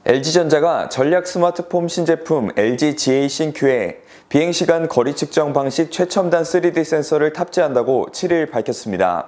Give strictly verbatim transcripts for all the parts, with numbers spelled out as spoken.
엘지전자가 전략 스마트폰 신제품 엘지 지에이 싱큐에 비행시간 거리 측정 방식 최첨단 쓰리디 센서를 탑재한다고 칠 일 밝혔습니다.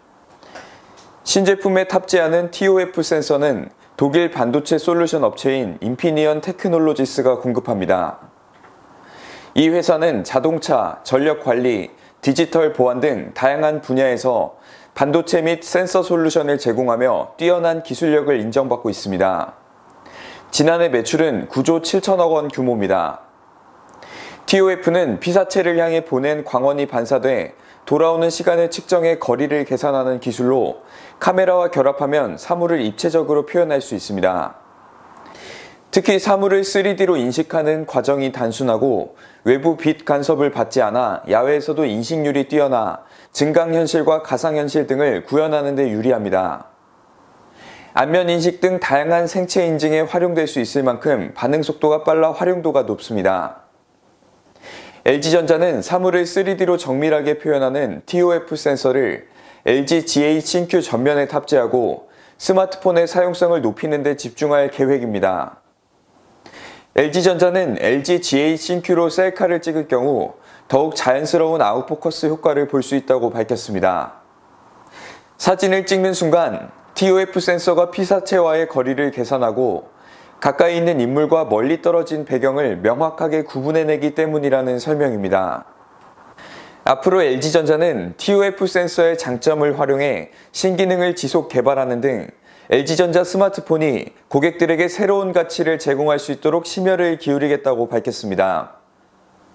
신제품에 탑재하는 티오에프 센서는 독일 반도체 솔루션 업체인 인피니언 테크놀로지스가 공급합니다. 이 회사는 자동차, 전력 관리, 디지털 보안 등 다양한 분야에서 반도체 및 센서 솔루션을 제공하며 뛰어난 기술력을 인정받고 있습니다. 지난해 매출은 구조 칠천억 원 규모입니다. 티오에프는 피사체를 향해 보낸 광원이 반사돼 돌아오는 시간을 측정해 거리를 계산하는 기술로 카메라와 결합하면 사물을 입체적으로 표현할 수 있습니다. 특히 사물을 쓰리디로 인식하는 과정이 단순하고 외부 빛 간섭을 받지 않아 야외에서도 인식률이 뛰어나 증강현실과 가상현실 등을 구현하는 데 유리합니다. 안면 인식 등 다양한 생체 인증에 활용될 수 있을 만큼 반응 속도가 빨라 활용도가 높습니다. 엘지전자는 사물을 쓰리디로 정밀하게 표현하는 티오에프 센서를 엘지 지에이 싱큐 전면에 탑재하고 스마트폰의 사용성을 높이는 데 집중할 계획입니다. 엘지전자는 엘지 지에이 싱큐로 셀카를 찍을 경우 더욱 자연스러운 아웃포커스 효과를 볼 수 있다고 밝혔습니다. 사진을 찍는 순간 티오에프 센서가 피사체와의 거리를 계산하고 가까이 있는 인물과 멀리 떨어진 배경을 명확하게 구분해내기 때문이라는 설명입니다. 앞으로 엘지전자는 티오에프 센서의 장점을 활용해 신기능을 지속 개발하는 등 엘지전자 스마트폰이 고객들에게 새로운 가치를 제공할 수 있도록 심혈을 기울이겠다고 밝혔습니다.